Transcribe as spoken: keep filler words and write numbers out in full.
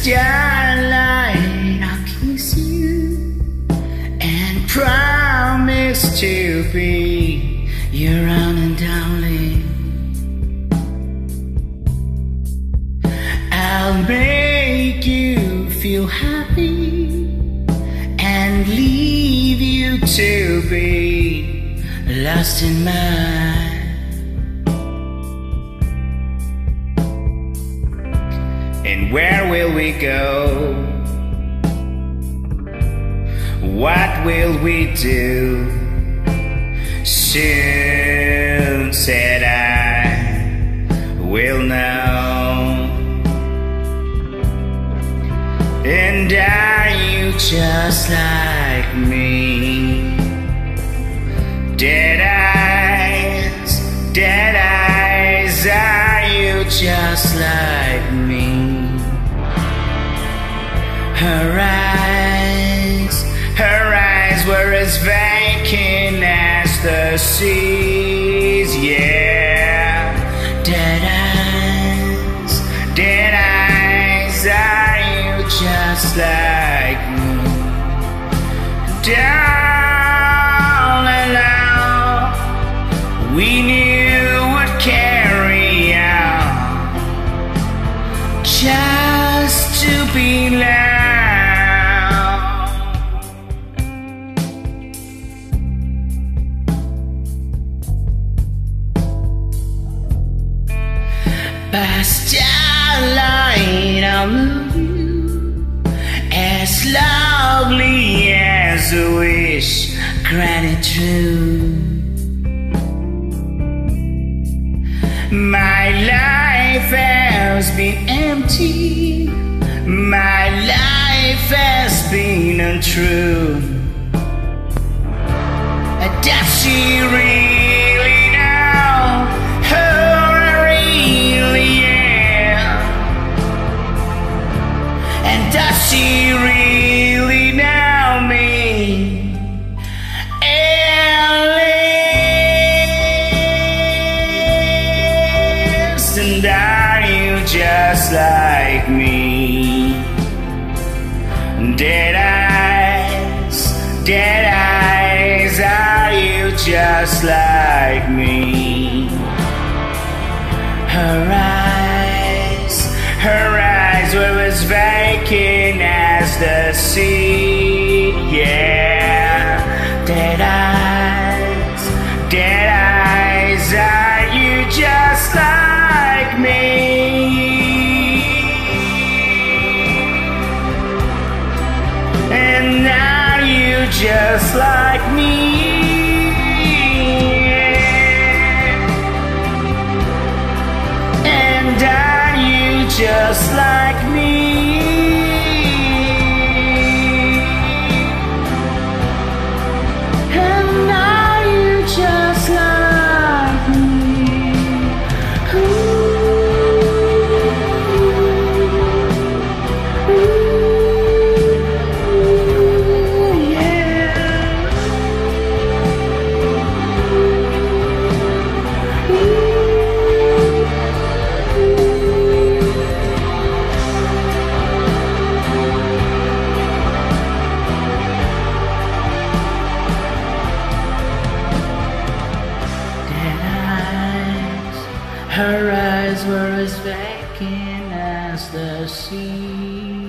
starlight, I'll kiss you and promise to be your own and darling. I'll make you feel happy and leave you to be lost in mine. And where will we go? What will we do? Soon, said I, will know. And are you just like me? Dead eyes, dead eyes, are you just like me? Her eyes, her eyes were as vacant as the seas, yeah. Dead eyes, dead eyes, are you just like me? Down and out, we knew would carry out just to be loved. By starlight, I'll love you as lovely as a wish granted true. My life has been empty, my life has been untrue. Does she really know who I really am? And does she really know me? Alice, and are you just like me? Dead eyes, dead eyes, are you just like me? Her eyes, her eyes were as vacant as the sea, yeah. Dead eyes, dead eyes, are you just like me? And are you just like me? And are you just like me? And are you just like me? Ooh. Her eyes were as vacant as the sea.